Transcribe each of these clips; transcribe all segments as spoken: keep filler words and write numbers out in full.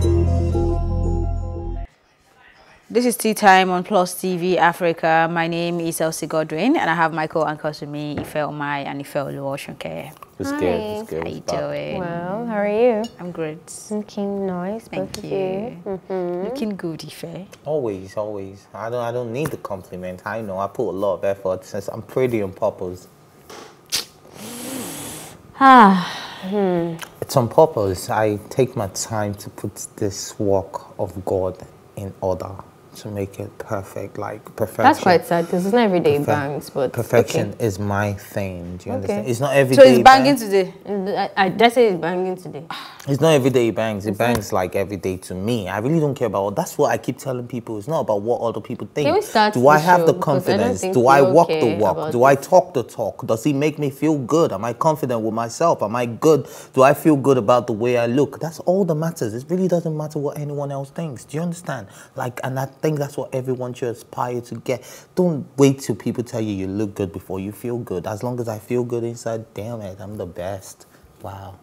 This is Tea Time on Plus T V Africa. My name is Elsie Godwin, and I have my co-anchors with me, Ife Omai and Ife Oluwaseun. It's good. It's good. How you doing? Well, how are you? I'm good. Looking nice. Thank both you. Of you. Mm-hmm. Looking good, Ife. Always, always. I don't. I don't need the compliment. I know. I put a lot of effort since I'm pretty on purpose. Ah. Hmm. It's on purpose. I take my time to put this work of God in order, to make it perfect, like perfection. That's quite sad because it's not everyday Perfect. bangs, but perfection okay. is my thing. Do you Okay. understand? It's not every So day. it's banging bang. today. I, I that's it. It's banging today. It's not every day it bangs. It bangs like every day to me. I really don't care about. That's what I keep telling people. It's not about what other people think. Can we start Do the I have show? the Because I don't confidence? think Do we I all walk the care walk? about Do I this. talk the talk? Does he make me feel good? Am I confident with myself? Am I good? Do I feel good about the way I look? That's all that matters. It really doesn't matter what anyone else thinks. Do you understand? Like, and I think that's what everyone should aspire to get. Don't wait till people tell you you look good before you feel good. As long as I feel good inside, damn it, I'm the best. Wow.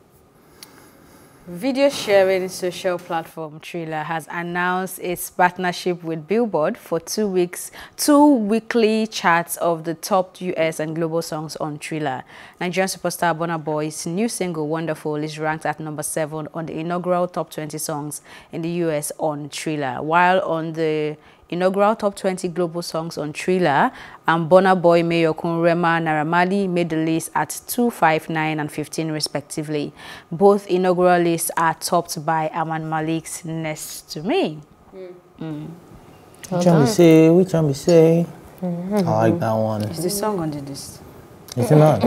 Video sharing social platform Triller has announced its partnership with Billboard for two weeks, two weekly charts of the top U S and global songs on Triller. Nigerian superstar Burna Boy's new single "Wonderful" is ranked at number seven on the inaugural top twenty songs in the U S on Triller, while on the inaugural top twenty global songs on Triller, and Burna Boy, Mayokun, Rema, Naira Marley made the list at two, five, nine, and fifteen respectively. Both inaugural lists are topped by Aman Malik's "Next to Me." Mm. Mm. Which one we say? Which one we say? Mm-hmm. I like that one. Is the song on the list? Is it not?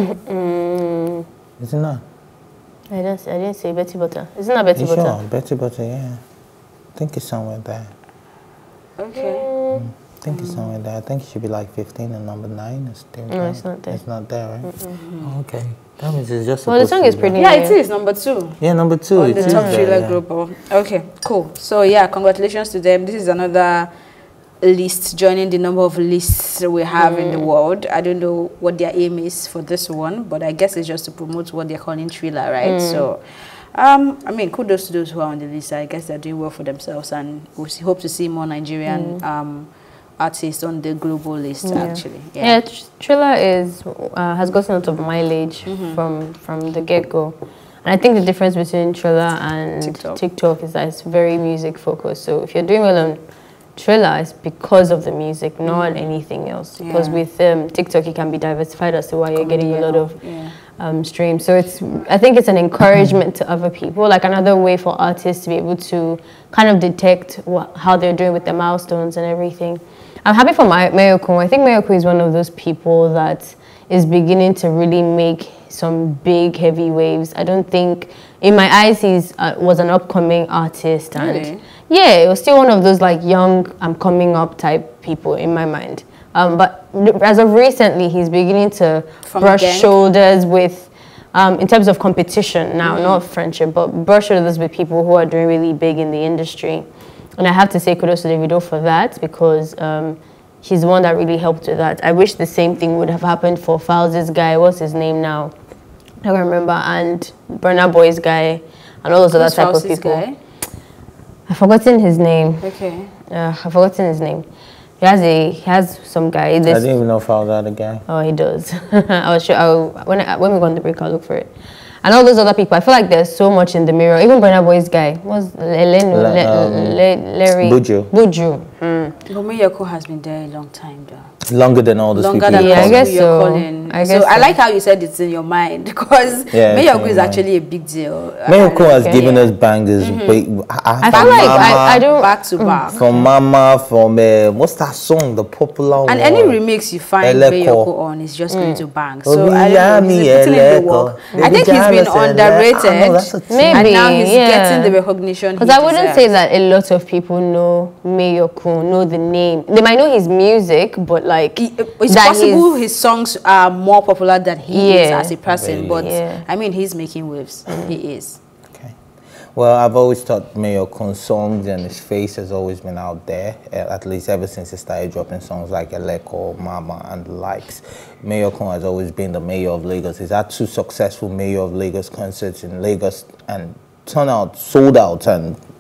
Is it not? I didn't. I didn't say Betty Butter. Isn't that Betty You Butter? sure? Betty Butter, yeah. I think it's somewhere there. Okay. Mm. I think it's somewhere there. I think it should be like fifteen and number nine is still No, there. it's not there. It's not there, right? Mm-hmm. Oh, okay. That means it's just Well, the supposed song to is be pretty. Yeah, it is number two. Yeah, number two. On it the is top there, Triller yeah. global. Okay, cool. So yeah, congratulations to them. This is another list joining the number of lists we have mm. in the world. I don't know what their aim is for this one, but I guess it's just to promote what they're calling Triller, right? Mm. So, um, I mean, kudos to those who are on the list. I guess they're doing well for themselves, and we we'll hope to see more Nigerian mm. um, artists on the global list. Yeah. Actually, yeah, yeah tr Triller is uh, has gotten a lot of mileage mm-hmm. from from the get go. And I think the difference between Triller and TikTok. TikTok is that it's very music focused. So if you're doing well on Triller, it's because of the music, not mm. anything else. Yeah. Because with um, TikTok, it can be diversified as to why you're getting a lot of yeah. um, streams. So it's, I think it's an encouragement to other people, like another way for artists to be able to kind of detect what, how they're doing with the milestones and everything. I'm happy for my Mayokun. I think Mayokun is one of those people that is beginning to really make some big, heavy waves. I don't think, in my eyes, he uh, was an upcoming artist. And really? Yeah, it was still one of those like young, I'm coming up type people in my mind. Um, but as of recently, he's beginning to From brush shoulders with, um, in terms of competition now, mm. not friendship, but brush shoulders with people who are doing really big in the industry. And I have to say kudos to Davido for that, because um, he's the one that really helped with that. I wish the same thing would have happened for Falz's guy. What's his name now? I don't remember. And Burna Boy's guy, and all those other type of people. Guy? I've forgotten his name. Okay. Uh, I've forgotten his name. He has a he has some guy. This, I didn't even know if I was that guy. Oh, he does. I was sure. I'll, when I, when we go on the break, I'll look for it. And all those other people, I feel like there's so much in the mirror. Even Burna Boy's guy was Lenu, Le, um, Le, Larry Buju. Buju. Mm. Mayoko has been there a long time, though. Longer than all those Longer people. Than yeah, I guess you're so. Calling. I guess so, so. I like how you said it's in your mind, because yeah, Mayoko is actually a big deal. Mayoko has okay, given yeah. us bangers. Mm-hmm. I, I, I feel like Mama, I, I don't back to back. From Mama, from uh, what's that song, the popular and one? And any remix you find Eleko. Mayoko on is just mm. going to bang. Oh, so I don't know, he's been putting in the work. I think he's been underrated, Maybe, and now he's yeah. getting the recognition. Because I wouldn't deserves. say that a lot of people know Mayoko, know the name. They might know his music, but like he, it's possible his songs are more popular than he yeah. is as a person. Really? But yeah. I mean, he's making waves. Mm. He is. Okay. Well, I've always thought Mayokun's songs and his face has always been out there, at least ever since he started dropping songs like Eleko, Mama, and the likes. Mayokun has always been the mayor of Lagos. He's had two successful Mayor of Lagos concerts in Lagos and turned out, sold out, and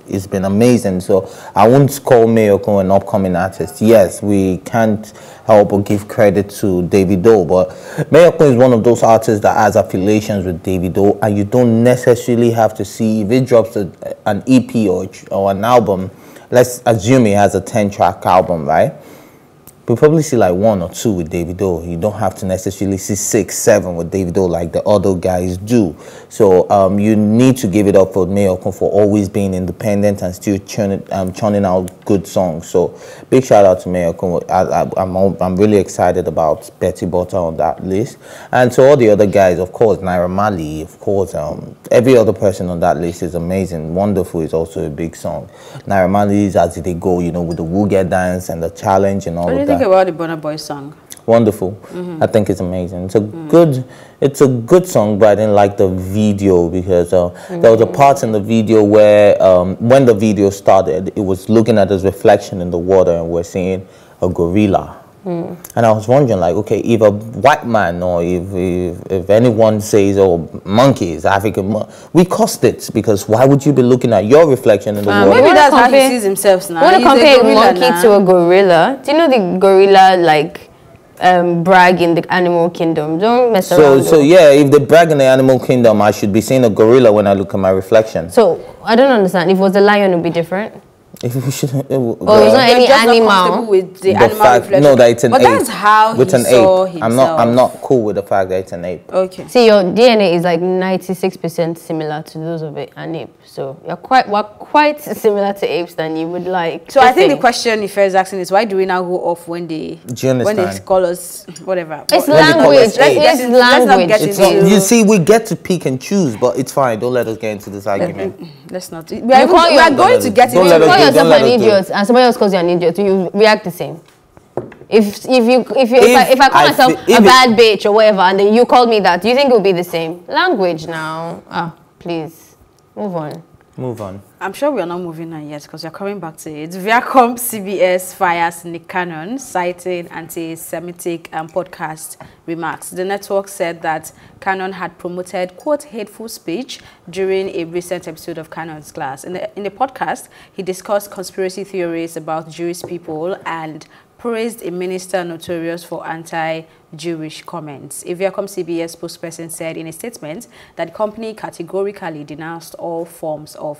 it's been amazing. So I won't call Mayoko an upcoming artist. Yes, we can't help but give credit to Davido, but Mayoko is one of those artists that has affiliations with Davido, and you don't necessarily have to see if it drops a, an E P or, or an album. Let's assume he has a ten track album, right? We'll probably see like one or two with Davido. You don't have to necessarily see six, seven with Davido like the other guys do. So um, you need to give it up for Mayoko for always being independent and still churning, um, churning out good songs. So big shout out to Mayoko. I, I, I'm, I'm really excited about Betty Butter on that list. And to all the other guys, of course, Naira Marley, of course, um, every other person on that list is amazing. Wonderful is also a big song. Naira Marley is As They Go, you know, with the Wooga dance and the challenge and all of that. Think about the Burna Boy song. Wonderful. Mm-hmm. I think it's amazing. It's a mm. good it's a good song, but I didn't like the video because uh, mm-hmm. there was a part in the video where um, when the video started, it was looking at his reflection in the water and we're seeing a gorilla. Mm. And I was wondering, like, okay, if a white man or if if, if anyone says, oh, monkeys, African, mon we cost it, because why would you be looking at your reflection in the um, water? Maybe that's how he sees himself now. Want to compare a monkey now. to a gorilla? Do you know the gorilla, like, um, brag in the animal kingdom? Don't mess so, around. So, yeah, if they brag in the animal kingdom, I should be seeing a gorilla when I look at my reflection. So, I don't understand. If it was a lion, it would be different. If we should, it, oh, it's not any animal with the, the animal fact, reflection. No, that it's an but ape. But that's how with he an saw ape. himself. I'm not. I'm not cool with the fact that it's an ape. Okay. See, your D N A is like ninety-six percent similar to those of it, an ape. So you're quite, we're quite similar to apes than you would like. So I think the question if is asking is, why do we now go off when they when they call us whatever? It's but language. Let's, let's, it's let's language. not get it's into not, you see, we get to pick and choose, but it's fine. Don't let us get into this argument. Let's not. We are, even, we are going to get into. You call yourself an idiot, and somebody else calls you an idiot. You react the same. If if you if you if, if, I, if I call I myself a bad bitch or whatever, and then you call me that, do you think it will be the same? Language now. Ah, please, move on. Move on. I'm sure we are not moving on yet because we're coming back to it. Viacom C B S fires Nick Cannon, citing anti-Semitic um, podcast remarks. The network said that Cannon had promoted, quote, hateful speech during a recent episode of Cannon's Class. In the, in the podcast, he discussed conspiracy theories about Jewish people and praised a minister notorious for anti-Jewish comments. A Viacom C B S spokesperson said in a statement that the company categorically denounced all forms of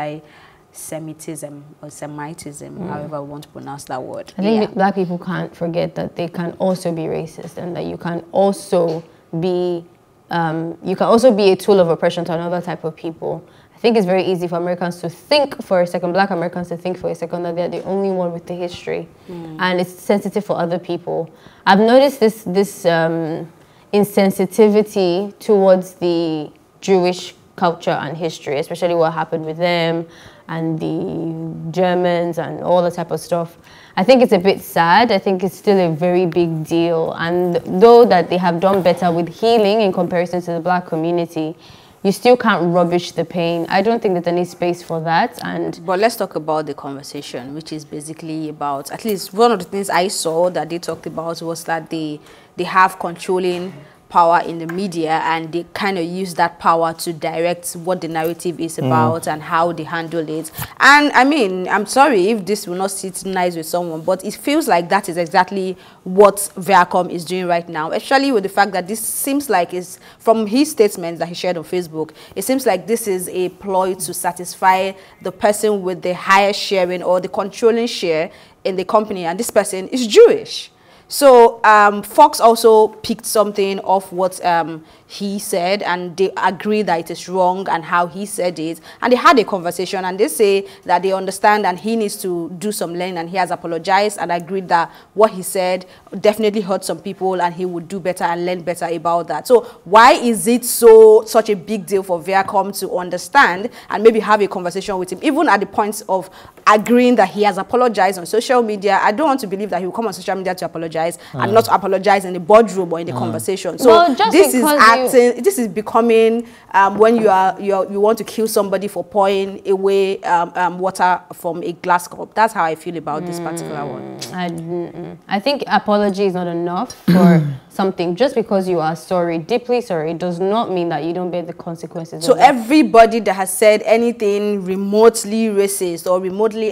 anti-Semitism or Semitism, mm. however we want to pronounce that word. I think yeah. black people can't forget that they can also be racist, and that you can also be, um, you can also be a tool of oppression to another type of people. I think it's very easy for Americans to think for a second, black Americans to think for a second that they're the only one with the history. Mm. And it's sensitive for other people. I've noticed this, this um, insensitivity towards the Jewish culture and history, especially what happened with them and the Germans and all that type of stuff. I think it's a bit sad. I think it's still a very big deal. And though that they have done better with healing in comparison to the black community, you still can't rubbish the pain. I don't think there's any space for that. And but let's talk about the conversation, which is basically about, at least one of the things I saw that they talked about was that they they have controlling power in the media, and they kind of use that power to direct what the narrative is about mm. and how they handle it. And I mean, I'm sorry if this will not sit nice with someone, but it feels like that is exactly what Viacom is doing right now, especially with the fact that this seems like is from his statements that he shared on Facebook, it seems like this is a ploy to satisfy the person with the highest sharing or the controlling share in the company, and this person is Jewish. So um, Fox also picked something off what um, he said, and they agree that it is wrong and how he said it. And they had a conversation, and they say that they understand and he needs to do some learning, and he has apologized and agreed that what he said definitely hurt some people and he would do better and learn better about that. So why is it so such a big deal for Viacom to understand and maybe have a conversation with him, even at the point of agreeing that he has apologized on social media? I don't want to believe that he will come on social media to apologize mm. and not apologize in the boardroom or in the mm. conversation. So well, this is acting, this is becoming um, when you are you are, you want to kill somebody for pouring away um, um, water from a glass cup. That's how I feel about mm. this particular one. I, I think apology is not enough for something, just because you are sorry, deeply sorry, does not mean that you don't bear the consequences. So everybody that has said anything remotely racist or remotely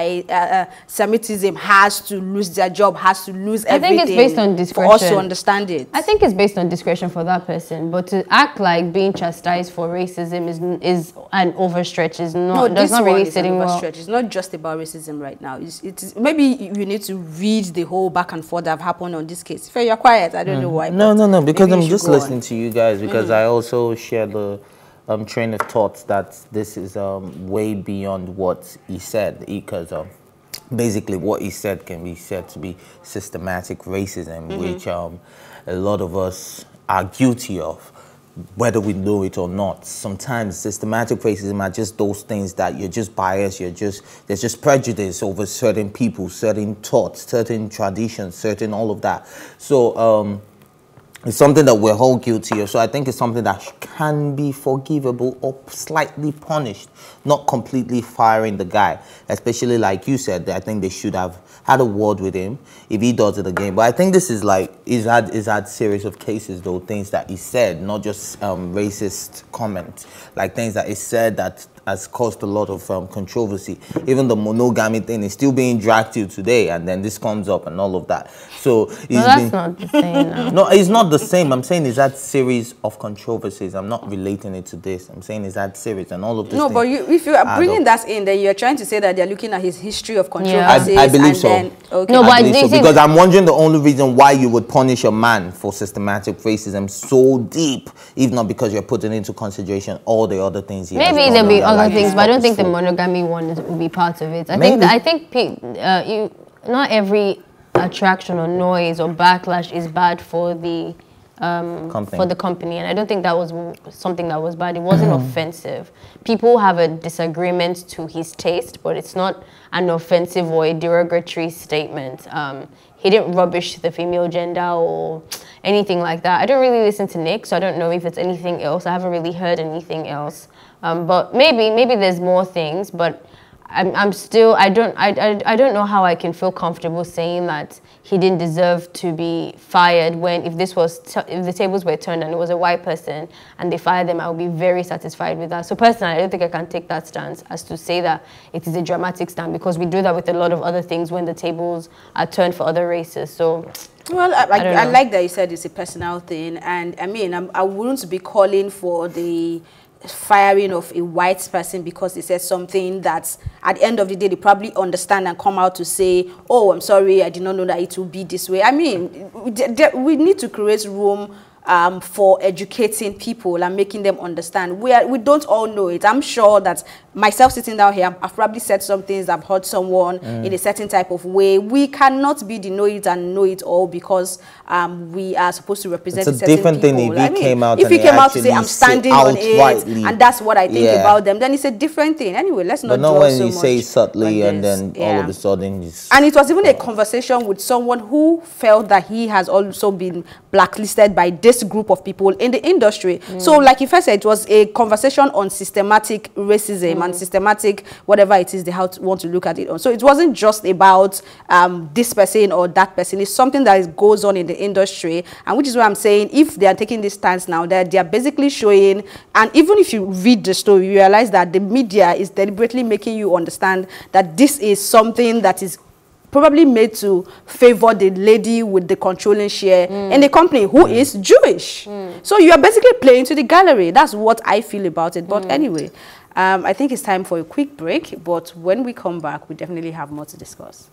anti-Semitism uh, has to lose their job, has to lose everything. I think it's based on discretion. For us to understand it. I think it's based on discretion for that person, but to act like being chastised for racism is is an overstretch. Is not. No, does not really sitting well. It's not just about racism right now. It's, it's maybe you need to read the whole back and forth that have happened on this case. If you're quiet, I don't mm. know why. No, no, no. Because I'm just listening on. to you guys. Because mm. I also share the um, train of thoughts that this is um, way beyond what he said. Because um, basically, what he said can be said to be systematic racism, mm-hmm. which um, a lot of us are guilty of, whether we know it or not. Sometimes systematic racism are just those things that you're just biased, you're just, there's just prejudice over certain people, certain thoughts, certain traditions, certain all of that. So um, it's something that we're all guilty of. So I think it's something that can be forgivable or slightly punished, not completely firing the guy. Especially like you said, I think they should have had a word with him if he does it again. But I think this is like, he's had, he's had series of cases though, things that he said, not just um, racist comments, like things that he said that has caused a lot of um, controversy. Even the monogamy thing is still being dragged to today, and then this comes up and all of that. So he's no, that's been, not the same. No. no, it's not the same. I'm saying it's that series of controversies. I'm not relating it to this. I'm saying it's that series and all of this. No, but you, if you are bringing that in, then you're trying to say that they're looking at his history of controversies. Yeah. I, I believe and so. Then, okay. No, but I believe so, because I'm wondering the only reason why you would punish a man for systematic racism so deep, if not because you're putting into consideration all the other things. He Maybe there'll be other things, but I don't think the monogamy one will be part of it. I Maybe. think that, I think uh, you not every attraction or noise or backlash is bad for the um, for the company, and I don't think that was something that was bad. It wasn't offensive. People have a disagreement to his taste, but it's not an offensive or a derogatory statement. Um, he didn't rubbish the female gender or anything like that. I don't really listen to Nick, so I don't know if it's anything else. I haven't really heard anything else. Um, but maybe, maybe there's more things, but I'm, I'm still, I don't, I, I, I don't know how I can feel comfortable saying that he didn't deserve to be fired when, if this was, t if the tables were turned and it was a white person and they fired them, I would be very satisfied with that. So personally, I don't think I can take that stance as to say that it is a dramatic stand, because we do that with a lot of other things when the tables are turned for other races. So. Well, I, I, I, I like that you said it's a personal thing, and I mean, I'm, I wouldn't be calling for the firing of a white person because he said something that at the end of the day they probably understand and come out to say, oh, I'm sorry, I did not know that it would be this way. I mean, we need to create room um, for educating people and making them understand. We, are, we don't all know it. I'm sure that myself sitting down here, I've probably said some things, I've heard someone mm. in a certain type of way. We cannot be the know it and know it all because um, we are supposed to represent it's a certain different people. thing if he I mean, came out if and he came out to say, I'm say standing on it, and that's what I think yeah. about them, then it's a different thing. Anyway, let's not But not draw when so you much say subtly and then yeah. all of a sudden it's... And it was even a conversation with someone who felt that he has also been blacklisted by this group of people in the industry. Mm. So like if I said, it was a conversation on systematic racism mm. and systematic whatever it is they have to, want to look at it on. So it wasn't just about um, this person or that person. It's something that is, goes on in the industry, and which is why I'm saying if they are taking this stance now, that they are basically showing, and even if you read the story, you realize that the media is deliberately making you understand that this is something that is probably made to favor the lady with the controlling share mm. in the company who mm. is Jewish. Mm. So you are basically playing to the gallery. That's what I feel about it. But mm. anyway, um, I think it's time for a quick break. But when we come back, we definitely have more to discuss.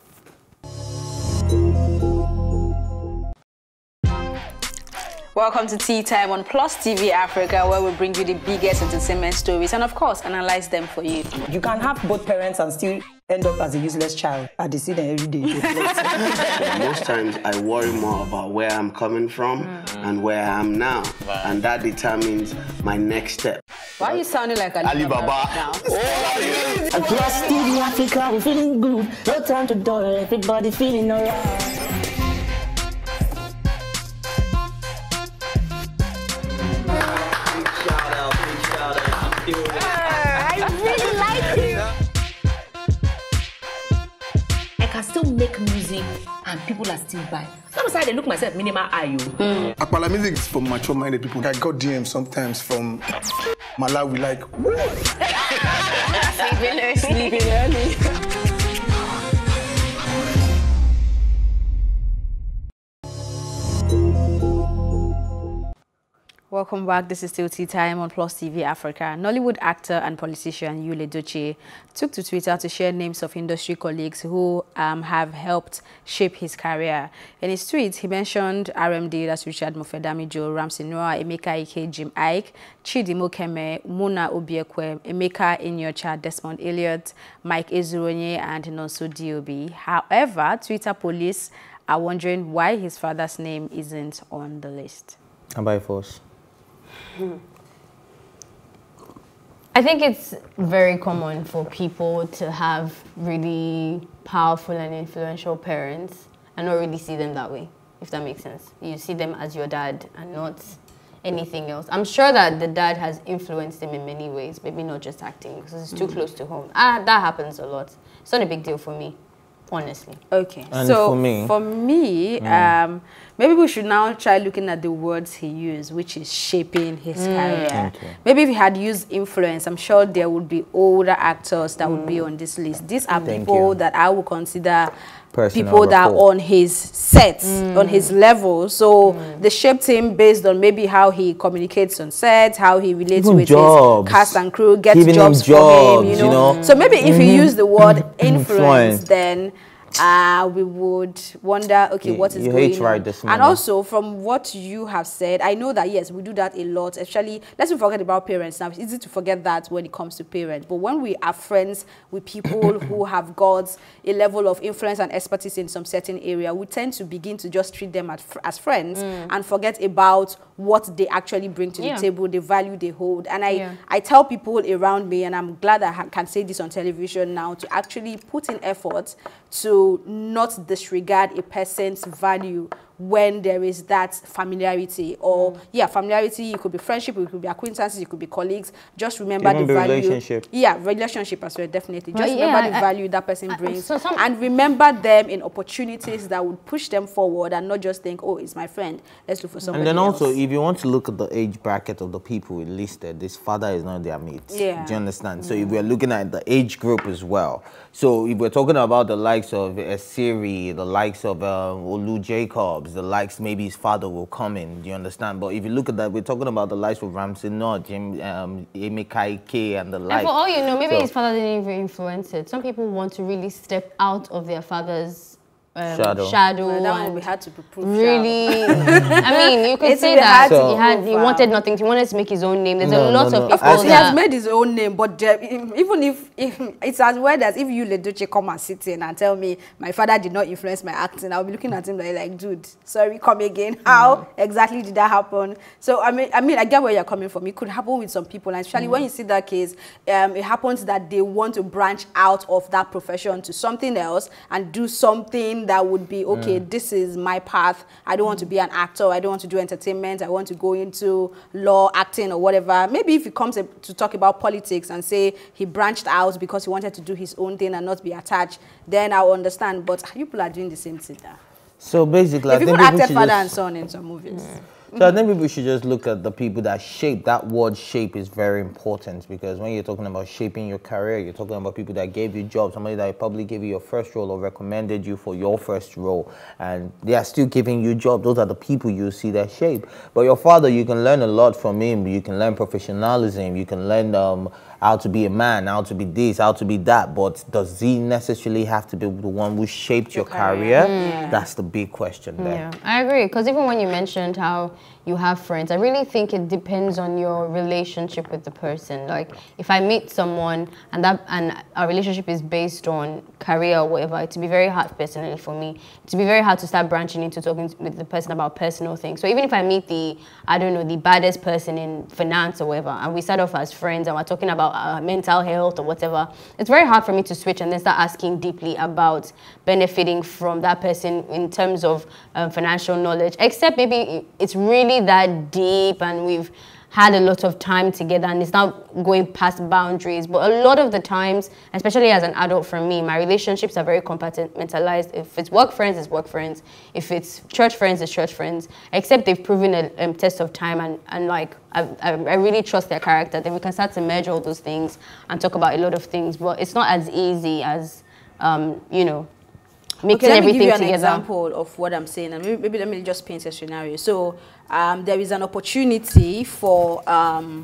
Welcome to Tea Time on Plus T V Africa, where we bring you the biggest entertainment stories and, of course, analyze them for you. You can have both parents and still end up as a useless child. I see them every day. Most times I worry more about where I'm coming from mm. and where I am now. Wow. And that determines my next step. Why are you sounding like Alibaba now? Oh, Plus T V Africa, we're feeling good. No time to dull, everybody feeling alright. I can still don't make music and people are still buying. Sometimes I look myself minimal eye. Mm. Akpala music is for mature-minded people. I got D Ms sometimes from Malawi, like, Sleeping early. Sleeping early. Welcome back. This is still Tea Time on Plus T V Africa. Nollywood actor and politician Yul Edochie took to Twitter to share names of industry colleagues who um, have helped shape his career. In his tweet, he mentioned R M D, that's Richard Mofe-Damijo, Ramsey Noah, Emeka Ike, Jim Ike, Chidi Mokeme, Muna Obiekwe, Emeka Inyocha, Desmond Elliott, Mike Ezuronye, and Nonso D O B. However, Twitter police are wondering why his father's name isn't on the list. And by force. I think it's very common for people to have really powerful and influential parents and not really see them that way, if that makes sense. You see them as your dad and not anything else. I'm sure that the dad has influenced him in many ways, maybe not just acting, because it's too mm. close to home. Ah, that happens a lot. It's not a big deal for me, honestly. Okay, and so for me, for me mm. um, maybe we should now try looking at the words he used, which is shaping his mm. career. Okay. Maybe if he had used influence, I'm sure there would be older actors that mm. would be on this list. These are Thank people you. that I would consider Personal people that rapport. are on his set, mm. on his level. So mm. they shaped him based on maybe how he communicates on set, how he relates Even with jobs. his cast and crew, gets Giving jobs, him jobs for him, you know. You know? So maybe if mm-hmm. he used the word influence, influence. then uh, we would wonder, okay, you, what is you going hate on? right this And also, from what you have said, I know that, yes, we do that a lot. Especially, let's not forget about parents. Now, it's easy to forget that when it comes to parents. But when we are friends with people who have got a level of influence and expertise in some certain area, we tend to begin to just treat them as, as friends mm. and forget about what they actually bring to yeah. the table, the value they hold. And I, yeah. I tell people around me, and I'm glad I can say this on television now, to actually put in effort to not disregard a person's value when there is that familiarity or mm. yeah familiarity. It could be friendship, it could be acquaintances, it could be colleagues. Just remember Even the value relationship. yeah relationship as well, definitely. Just well, remember yeah, the I, value that person I, brings so some, and remember them in opportunities that would push them forward and not just think, oh, it's my friend, let's look for somebody And then else. also, if you want to look at the age bracket of the people listed, this father is not their mate. Yeah. Do you understand? Mm. So if we're looking at the age group as well, so if we're talking about the likes of Esiri, the likes of uh, Olu Jacobs, the likes maybe his father will come in, do you understand? But if you look at that, we're talking about the likes of Ramsey Noah, Jim, um, Emeka Ike, and the likes. And for all you know, maybe so, his father didn't even influence it. Some people want to really step out of their father's Um, shadow. shadow well, that one we had to prove. Really, I mean, you could it's say that so, he had, he wanted nothing. He wanted to make his own name. There's no, a lot no, no. of people As that he has made his own name, but uh, even if, if it's as well as if Yul Edochie come and sit in and tell me my father did not influence my acting, I'll be looking at him like, like dude, sorry, come again. How mm. exactly did that happen? So I mean, I mean, I get where you're coming from. It could happen with some people, and especially mm. when you see that case, um, it happens that they want to branch out of that profession to something else and do something that would be okay. Okay, this is my path. I don't want to be an actor. I don't want to do entertainment. I want to go into law, acting, or whatever. Maybe if he comes to talk about politics and say he branched out because he wanted to do his own thing and not be attached, then I'll understand. But people are doing the same thing now. So basically, if I people think acted father just... and son in some movies. Mm. So I think we should just look at the people that shape. That word shape is very important, because when you're talking about shaping your career, you're talking about people that gave you jobs, somebody that probably gave you your first role or recommended you for your first role, and they are still giving you jobs. Those are the people you see that shape. But your father, you can learn a lot from him. You can learn professionalism. You can learn um, how to be a man, how to be this, how to be that. But does he necessarily have to be the one who shaped your, your career? career? Mm. That's the big question there. Yeah, I agree. Because even when you mentioned how you have friends, I really think it depends on your relationship with the person. Like, if I meet someone and that and our relationship is based on career or whatever, it'd be very hard personally for me. It'd be very hard to start branching into talking with the person about personal things. So even if I meet the, I don't know, the baddest person in finance or whatever, and we start off as friends and we're talking about uh, mental health or whatever, it's very hard for me to switch and then start asking deeply about benefiting from that person in terms of um, financial knowledge, except maybe it's really that deep and we've had a lot of time together and it's now going past boundaries. But a lot of the times, especially as an adult for me, my relationships are very compartmentalized. If it's work friends, it's work friends. If it's church friends, it's church friends. Except they've proven a um, test of time and, and like, I, I, I really trust their character. Then we can start to merge all those things and talk about a lot of things. But it's not as easy as, um, you know, mixing okay, let me everything give you an together. example of what I'm saying, and maybe, maybe let me just paint a scenario. So um, there is an opportunity for um,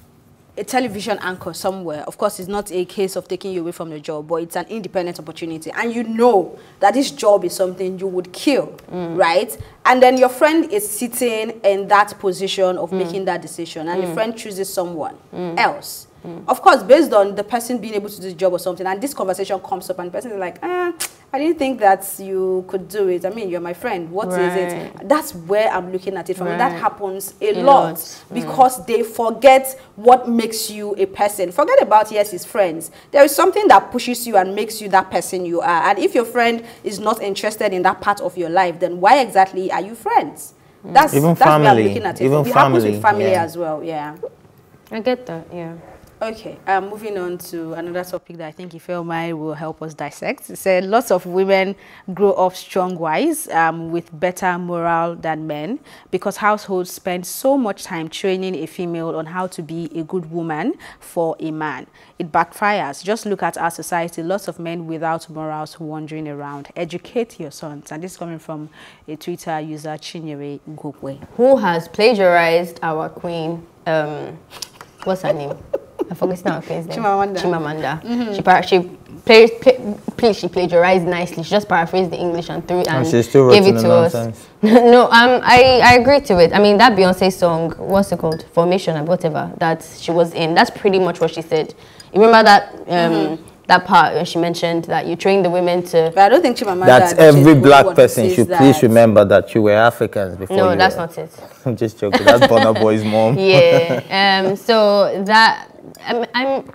a television anchor somewhere. Of course, it's not a case of taking you away from the job, but it's an independent opportunity, and you know that this job is something you would kill, mm. right? And then your friend is sitting in that position of mm. making that decision, and mm. your friend chooses someone mm. else. Mm. Of course, based on the person being able to do the job or something, and this conversation comes up and the person is like, ah, I didn't think that you could do it. I mean, you're my friend. What right. is it? That's where I'm looking at it from. Right. That happens a, a lot, lot because mm. they forget what makes you a person. Forget about, yes, it's friends. There is something that pushes you and makes you that person you are. And if your friend is not interested in that part of your life, then why exactly are you friends? Mm. That's, even that's family, where I'm looking at it. even it family, happens with family yeah. as well, yeah. I get that, yeah. Okay, um, moving on to another topic that I think Ifeoma will help us dissect. It said lots of women grow up strong-wise um, with better morale than men because households spend so much time training a female on how to be a good woman for a man. It backfires. Just look at our society. Lots of men without morals wandering around. Educate your sons. And this is coming from a Twitter user, Chinyere Ngokwe. Who has plagiarized our queen, um, what's her name? I forget now her name. Chimamanda. Chimamanda. Mm-hmm. She, par she, play, play, she plagiarized nicely. She just paraphrased the English and threw it and, and still gave it to us. no, um, I, I agree to it. I mean, that Beyonce song, what's it called? Formation and whatever, that she was in, that's pretty much what she said. You remember that um, mm-hmm. that part when she mentioned that you train the women to... But I don't think Chimamanda... That's every black person should please remember that you were Africans before No, you that's were. not it. I'm just joking. That's Burna Boy's mom. Yeah. Um, so that... I'm, I'm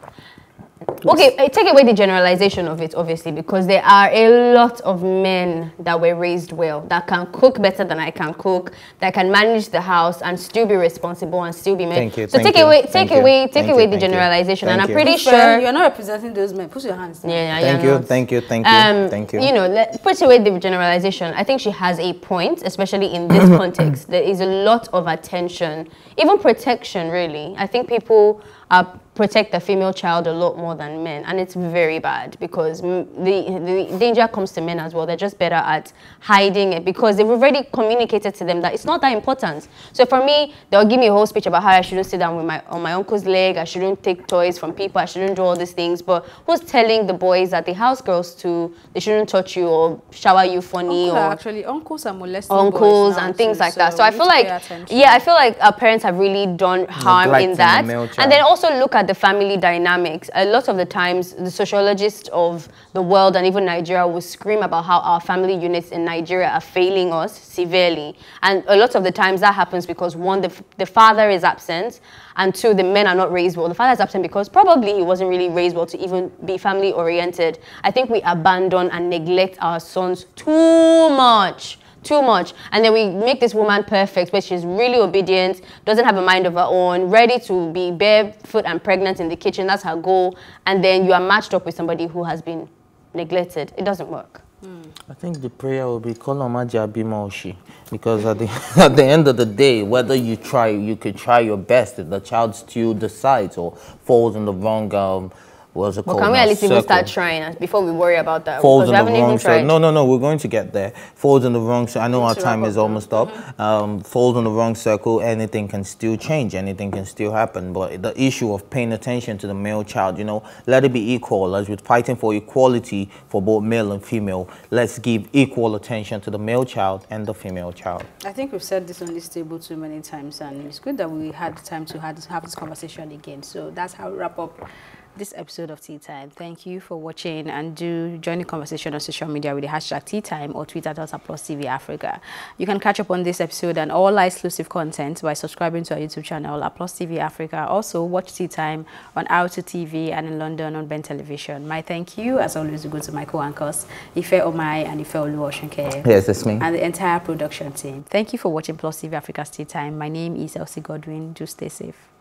okay, take away the generalization of it, obviously, because there are a lot of men that were raised well, that can cook better than I can cook, that can manage the house and still be responsible and still be men. Thank you. So thank take you, away, take you, away, take away you, the generalization, you, and I'm you. pretty If, sure uh, you're not representing those men. Put your hands down. Yeah, yeah, thank yeah. you, not. thank you, thank you, um, thank you. You know, let, put away the generalization. I think she has a point, especially in this context. There is a lot of attention, even protection, really. I think people are protect the female child a lot more than men, and it's very bad because the, the danger comes to men as well. They're just better at hiding it because they've already communicated to them that it's not that important. So for me, they'll give me a whole speech about how I shouldn't sit down with my on my uncle's leg, I shouldn't take toys from people, I shouldn't do all these things. But who's telling the boys that the house girls too, they shouldn't touch you or shower you funny? Uncle, or actually, uncles are molesting uncles boys and too, things like so that. So I feel like, yeah, I feel like our parents have really done harm Neglecting in that. the And then also look at the family dynamics. A lot of the times, the sociologists of the world and even Nigeria will scream about how our family units in Nigeria are failing us severely. And a lot of the times that happens because one, the, the father is absent, and two, the men are not raised well. The father is absent because probably he wasn't really raised well to even be family oriented. I think we abandon and neglect our sons too much. Too much. And then we make this woman perfect, where she's really obedient, doesn't have a mind of her own, ready to be barefoot and pregnant in the kitchen. That's her goal. And then you are matched up with somebody who has been neglected. It doesn't work. Mm. I think the prayer will be Kolomaji Abimoshi, because at the, at the end of the day, whether you try, you could try your best, if the child still decides or falls in the wrong um, What's it but called? Can we at least circle. even start trying before we worry about that? Falls because in we the haven't wrong even tried. circle. No, no, no. We're going to get there. Falls in the wrong circle. I know our to time wrap is up almost now. up. Mm-hmm. Um, falls in the wrong circle. Anything can still change. Anything can still happen. But the issue of paying attention to the male child, you know, let it be equal. As we're fighting for equality for both male and female, let's give equal attention to the male child and the female child. I think we've said this on this table too many times, and it's good that we had time to have this, have this conversation again. So that's how we wrap up this episode of Tea Time. Thank you for watching, and do join the conversation on social media with the hashtag Tea Time or Twitter dot Applause T V Africa. You can catch up on this episode and all our exclusive content by subscribing to our YouTube channel, Applause T V Africa. Also, watch Tea Time on R two T V and in London on Ben Television. My thank you, as always, we go to my co-anchors, Ife Omai and Ife Oluwashinke. Yes, that's me. And the entire production team. Thank you for watching Plus T V Africa's Tea Time. My name is Elsie Godwin. Do stay safe.